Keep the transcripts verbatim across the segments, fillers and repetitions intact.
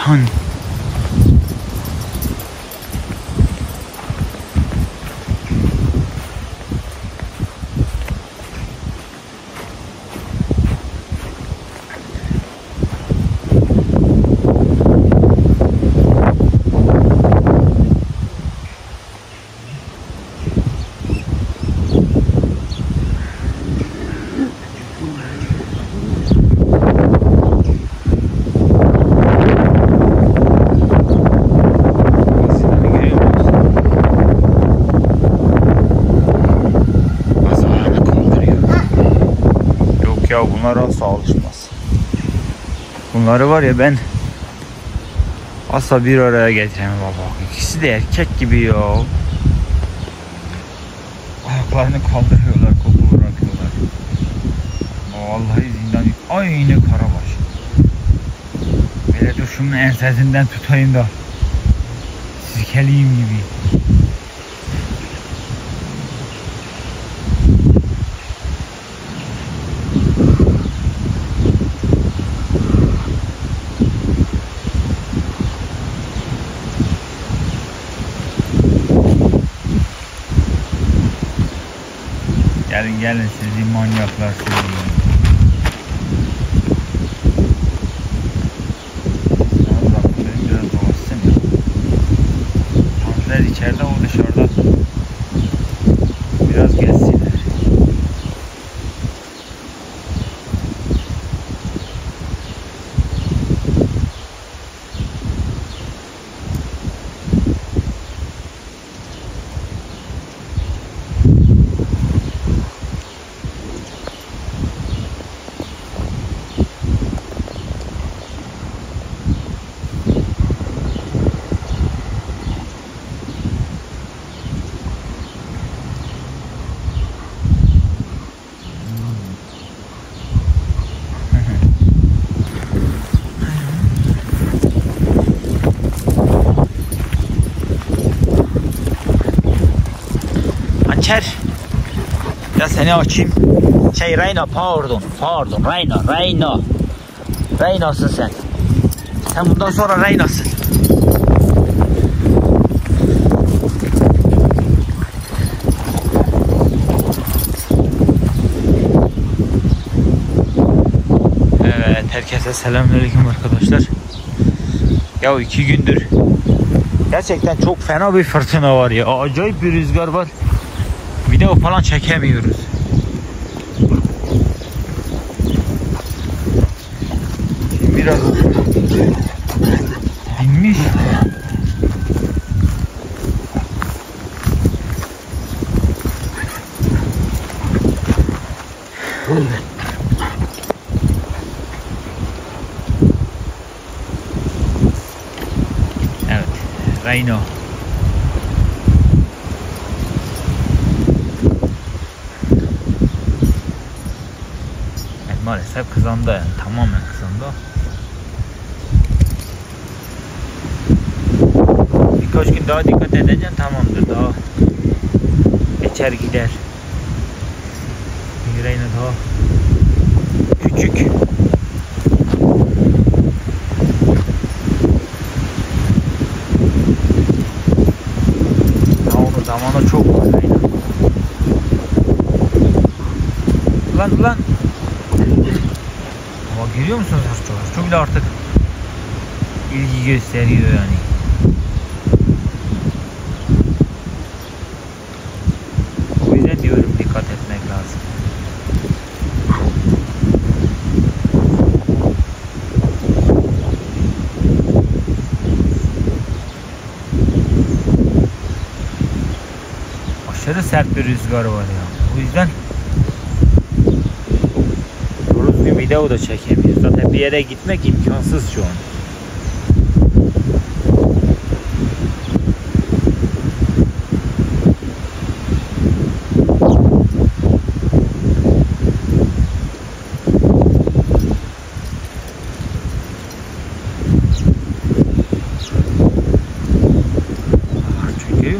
Ceyhan. Ya bunlar asla alışmaz. Bunları var ya ben asla bir araya getiremem baba. İkisi de erkek gibi ya. Ayaklarını kaldırıyorlar, koku bırakıyorlar. Vallahi zindan aynı karabaş. Böyle dur şunun ensesinden tutayım da sirkeliyim gibi. Gelin gelin sizi manyaklar sizi. Biraz dolaşsın ya. Tanrılar içeride, o dışarıda. Biraz gezsinler. Hançer, ya seni açayım. Şey Reyna, pardon, pardon, Reyna, Reyna. Reyna'sın sen. Sen bundan sonra Reyna'sın. Evet, herkese selamünaleyküm arkadaşlar. Ya iki gündür gerçekten çok fena bir fırtına var ya. Acayip bir rüzgar var. Video falan çekemiyoruz. Şimdi biraz dinmiş. Evet, Reyna. Maalesef kızandı yani, tamamen kızandı. Birkaç gün daha dikkat edeceksin, tamamdır, daha geçer gider. Reyna daha küçük. Daha onun zamanı çok var Reyna. Ulan ulan. Ama görüyor musunuz çok çok bile artık ilgi gösteriyor yani. O yüzden diyorum dikkat etmek lazım. Aşırı sert bir rüzgar var ya. O yüzden bir video da çekemiyoruz. Zaten bir yere gitmek imkansız şu an. Çünkü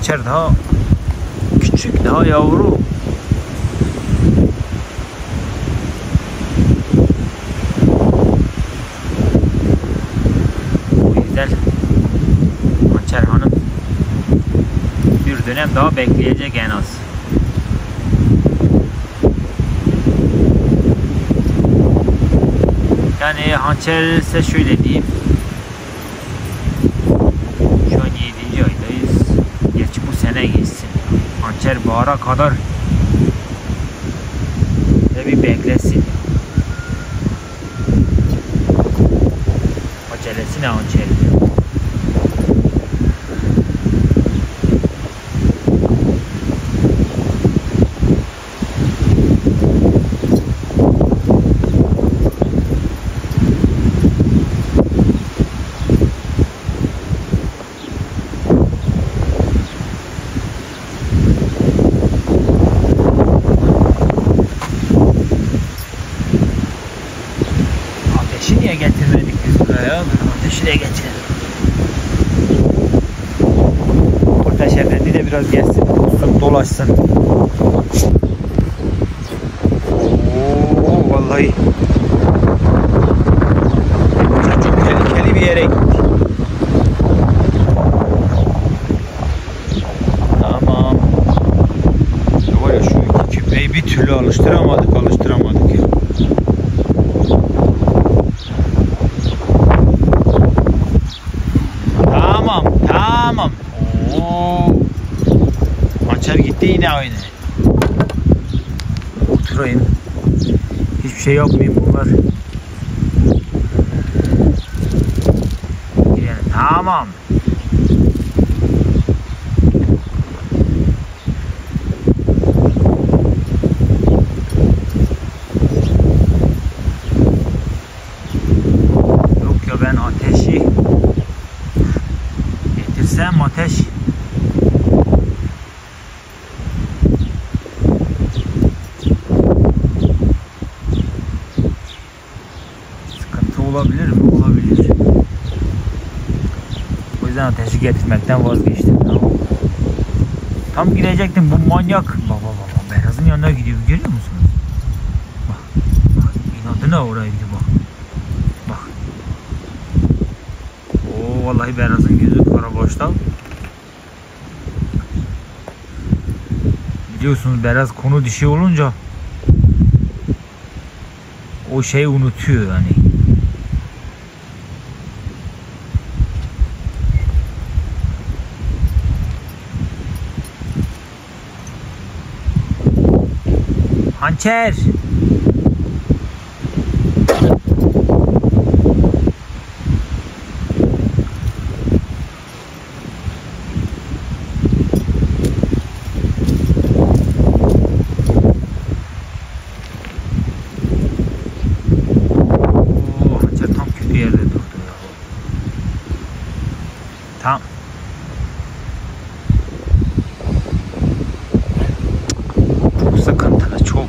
hançer daha küçük, daha yavru. O yüzden hançer hanım bir dönem daha bekleyecek en az. Yani hançer ise şöyle diyeyim. Şu an yedinci aydayız. Gerçi bu sene geçsin. Hançer bahara kadar ve bir beklesin. Acelesi ne hançer? Ateşi niye getirmedik biz buraya? Ateşi de getirelim. Kurtaş Efendi de biraz gelsin, olsun, dolaşsın. Oo, vallahi çok tehlikeli bir yere gitti. Tamam. Var ya, şu iki küpeyi bir türlü alıştıramadık, alıştıramadık ya. Tamam, tamam. Oo. Hançer gitti yine aynı. Oturayım. Hiçbir şey yapmayayım bunlar. Girelim. Tamam. Yok ya, ben ateşi getirsem ateş sıkıntı olabilir mi? Olabilir. O yüzden ateşi getirmekten vazgeçtim. Tamam. Tam gidecektim, bu manyak. Bak bak bak, Beyaz'ın yanına gidiyor, görüyor musunuz? Bak bak, inadına oraya gidiyor bak. Bak. Oo, vallahi Beyaz'ın gözü kara boşta. Biliyorsunuz Beraz konu dişi olunca o şeyi unutuyor yani. Hançer. Tamam. Çok sıkıntılı, çok.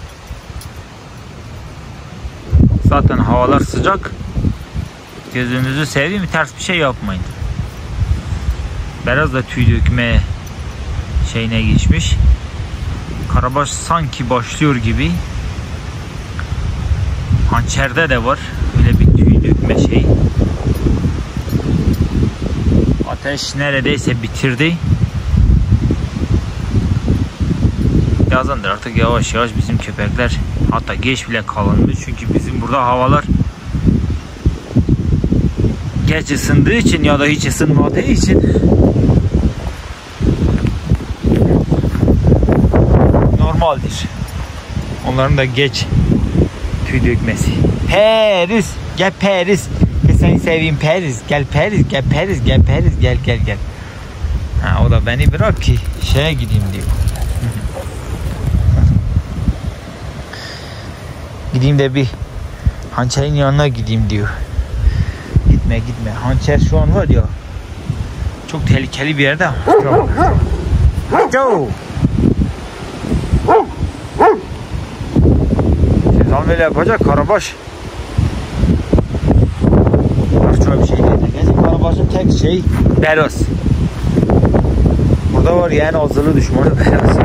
Zaten havalar sıcak. Gözünüzü seveyim, ters bir şey yapmayın. Biraz da tüy dökme şeyine geçmiş. Karabaş sanki başlıyor gibi. Hançerde de var öyle bir tüy dökme şey. Ateş neredeyse bitirdi. Yazındır artık, yavaş yavaş bizim köpekler, hatta geç bile kalınmış. Çünkü bizim burada havalar geç ısındığı için ya da hiç ısınmadığı için normaldir. Onların da geç tüy dökmesi. Paris, gel Paris. Seni seveyim Paris, gel Paris, gel Paris, gel Paris, gel gel gel. Ha, o da beni bırak ki şeye gideyim diyor. Gideyim de bir hançerin yanına gideyim diyor. Gitme gitme. Hançer şu an var ya, çok tehlikeli bir yerde. Joe. Sezon böyle yapacak Karabaş. Başka bir şey değil. Gerçi Karabaş'ın tek şey Beraz. Burada var ya en azılı düşmanı biraz.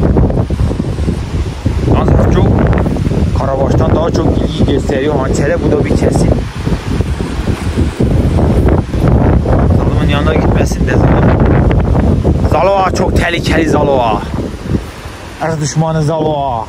Az çok Karabaş'tan daha çok ilgi gösteriyor hançere, bu da bir kesin. Zalımın yanına gitmesin de zaman. Zalova çok tehlikeli Zalova. Er düşmanı Zalova.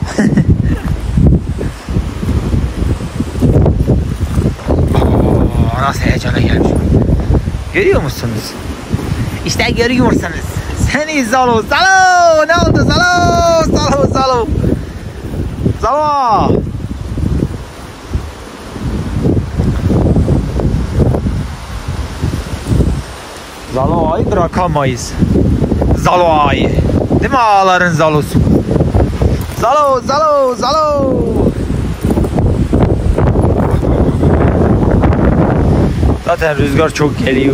Nasıl heyecana gelmiş. Görüyor musunuz? İşte görüyorsunuz. Seni Zalo, Zalo! Ne oldu Zalo? Zalo, Zalo! Zalo! Zalo'yu bırakamayız. Zalo'yu. Değil mi ağaların Zalo'su? Zalo, Zalo, Zalo! Zaten rüzgar çok geliyor.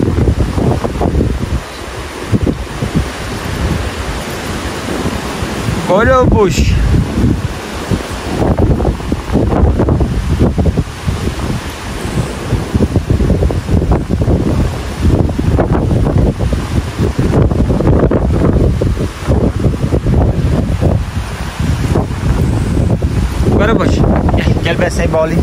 Golobuş. Golobuş. Gel, gel ben seni bağlayayım.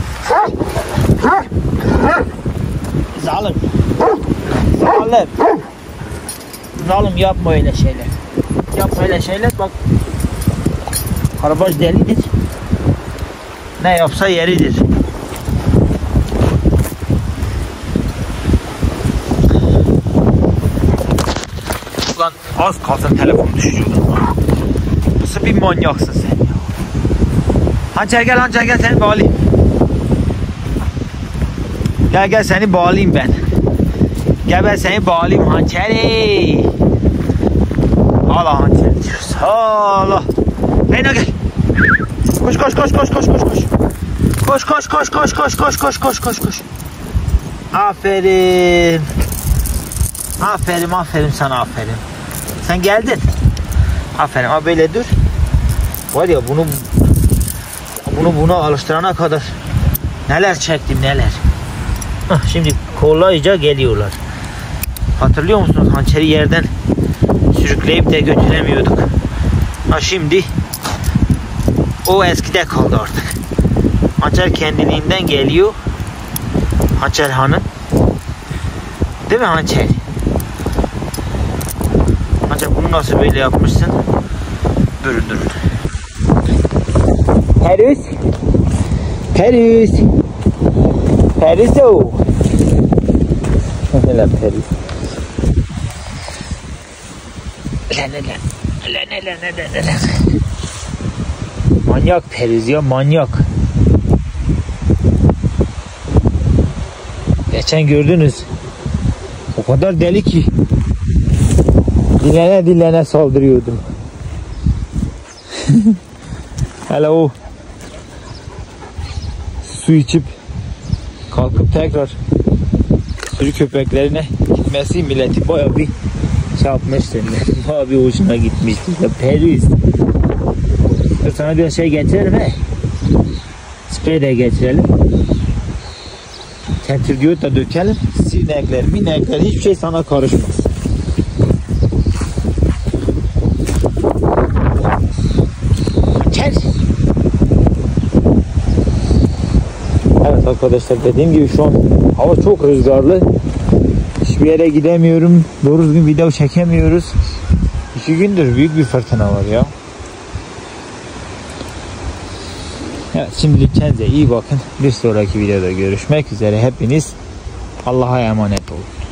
Zalim. Zalim. Zalim yapma öyle şeyler. Yapma öyle şeyler bak. Karabaş delidir. Ne yapsa yeridir. Ulan az kalsın telefon düşüyordu. Nasıl bir manyaksın sen ya. Hançer gel, Hançer gel seni bağlayayım. Gel gel seni bağlayayım ben. Gel ben seni bağlayayım hançeri. Allah hançer diyoruz. Allah. Leyla gel. Koş koş koş koş koş koş koş. Koş koş koş koş koş koş koş koş koş koş. Aferin. Aferin aferin sana aferin. Sen geldin. Aferin ama böyle dur. Var ya bunu bunu buna alıştırana kadar neler çektim neler. Şimdi kolayca geliyorlar. Hatırlıyor musunuz? Hançeri yerden sürükleyip de götüremiyorduk. Ha şimdi o eskide kaldı artık. Hançer kendiliğinden geliyor. Hançer hanım. Değil mi Hançer? Hançer bunu nasıl böyle yapmışsın? Durun durun. Perüs. Perüs. Perüs o. Ne lan Perüs? Lan lan lan lan lan lan. Manyak Perüs ya, manyak. Geçen gördünüz. O kadar deli ki. Dilene dilene saldırıyordum. Hele o su içip kalkıp tekrar sürü köpeklerine gitmesi milleti bayağı bir şey yapmıştı. Bayağı bir hoşuna gitmişti. Ya Perüs. Sana bir şey getirelim he. Sprey de getirelim. Tentürdiyot da dökelim. Sinekler, minekler hiçbir şey sana karışmaz. Gel. Evet arkadaşlar, dediğim gibi şu an hava çok rüzgarlı. Hiçbir yere gidemiyorum. Doğru düzgün video çekemiyoruz. İki gündür büyük bir fırtına var ya. Evet, şimdilik kendinize iyi bakın. Bir sonraki videoda görüşmek üzere. Hepiniz Allah'a emanet olun.